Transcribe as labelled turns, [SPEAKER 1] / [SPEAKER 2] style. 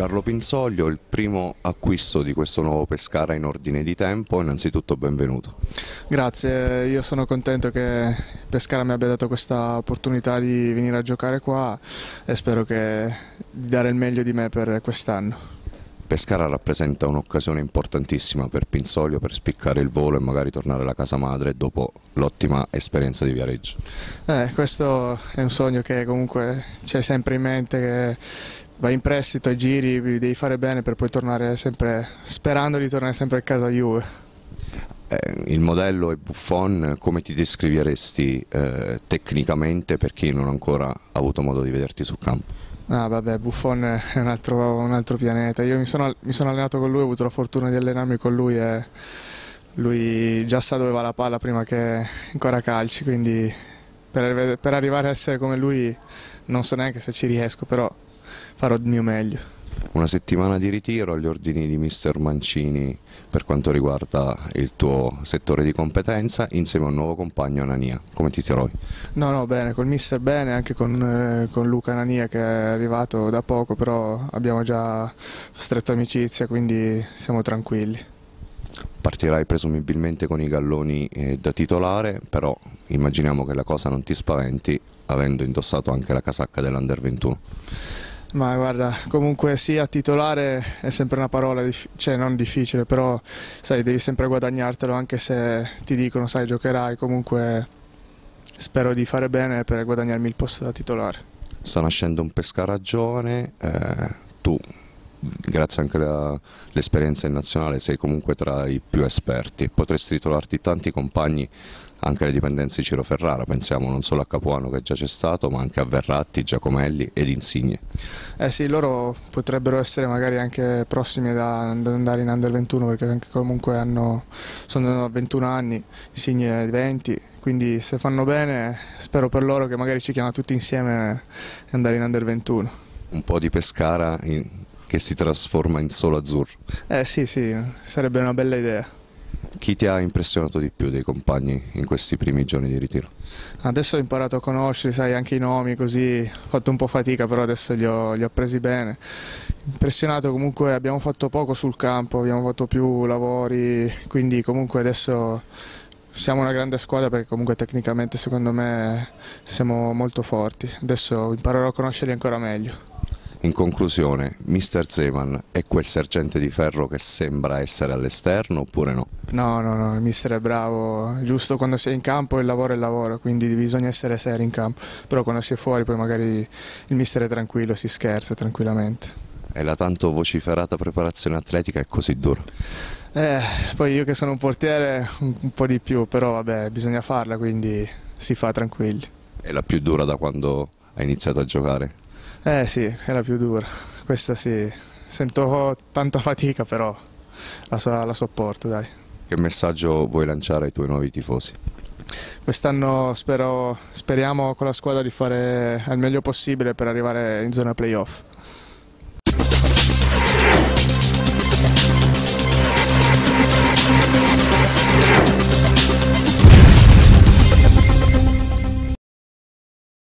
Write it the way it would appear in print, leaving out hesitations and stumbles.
[SPEAKER 1] Carlo Pinsoglio, il primo acquisto di questo nuovo Pescara in ordine di tempo, innanzitutto benvenuto.
[SPEAKER 2] Grazie, io sono contento che Pescara mi abbia dato questa opportunità di venire a giocare qua e spero di dare il meglio di me per quest'anno.
[SPEAKER 1] Pescara rappresenta un'occasione importantissima per Pinsoglio per spiccare il volo e magari tornare alla casa madre dopo l'ottima esperienza di Viareggio.
[SPEAKER 2] Questo è un sogno che comunque c'è sempre in mente, che vai in prestito ai giri, devi fare bene per poi tornare sempre, sperando di tornare sempre a casa Juve.
[SPEAKER 1] Il modello è Buffon, come ti descriveresti tecnicamente per chi non ha ancora avuto modo di vederti sul campo?
[SPEAKER 2] Ah, vabbè, Buffon è un altro pianeta. Io mi sono allenato con lui, ho avuto la fortuna di allenarmi con lui e lui già sa dove va la palla prima che ancora calci, quindi per arrivare a essere come lui non so neanche se ci riesco, però farò il mio meglio.
[SPEAKER 1] Una settimana di ritiro agli ordini di mister Mancini per quanto riguarda il tuo settore di competenza, insieme a un nuovo compagno Anania. Come ti trovi?
[SPEAKER 2] No, bene, col mister bene, anche con Luca Anania che è arrivato da poco, però abbiamo già stretto amicizia, quindi siamo tranquilli.
[SPEAKER 1] Partirai presumibilmente con i galloni da titolare, però immaginiamo che la cosa non ti spaventi avendo indossato anche la casacca dell'Under 21.
[SPEAKER 2] Ma guarda, comunque sia titolare è sempre una parola, cioè non difficile, però sai, devi sempre guadagnartelo anche se ti dicono, sai, giocherai, comunque spero di fare bene per guadagnarmi il posto da titolare.
[SPEAKER 1] Sta nascendo un Pescara giovane, tu grazie anche all'esperienza in nazionale sei comunque tra i più esperti, potresti ritrovarti tanti compagni anche alle dipendenze di Ciro Ferrara, pensiamo non solo a Capuano che già c'è stato ma anche a Verratti, Giacomelli ed Insigne.
[SPEAKER 2] Sì, loro potrebbero essere magari anche prossimi ad andare in Under 21 perché anche comunque sono a 21 anni, Insigne 20, quindi se fanno bene spero per loro che magari ci chiamano tutti insieme e andare in Under 21.
[SPEAKER 1] Un po' di Pescara che si trasforma in solo azzurro.
[SPEAKER 2] Sì, sarebbe una bella idea.
[SPEAKER 1] Chi ti ha impressionato di più dei compagni in questi primi giorni di ritiro?
[SPEAKER 2] Adesso ho imparato a conoscerli, sai, anche i nomi, così ho fatto un po' fatica, però adesso li ho presi bene. Impressionato comunque, abbiamo fatto poco sul campo, abbiamo fatto più lavori, quindi comunque adesso siamo una grande squadra perché comunque tecnicamente secondo me siamo molto forti. Adesso imparerò a conoscerli ancora meglio.
[SPEAKER 1] In conclusione, mister Zeman è quel sergente di ferro che sembra essere all'esterno oppure no?
[SPEAKER 2] No, il mister è bravo, giusto quando sei in campo il lavoro, quindi bisogna essere seri in campo, però quando si è fuori poi magari il mister è tranquillo, si scherza tranquillamente.
[SPEAKER 1] E la tanto vociferata preparazione atletica è così dura?
[SPEAKER 2] Poi io che sono un portiere un po' di più, però vabbè, bisogna farla, quindi si fa tranquilli.
[SPEAKER 1] È la più dura da quando hai iniziato a giocare?
[SPEAKER 2] Sì, è la più dura, questa sì, sento tanta fatica però la sopporto, dai.
[SPEAKER 1] Che messaggio vuoi lanciare ai tuoi nuovi tifosi?
[SPEAKER 2] Quest'anno speriamo con la squadra di fare al meglio possibile per arrivare in zona playoff.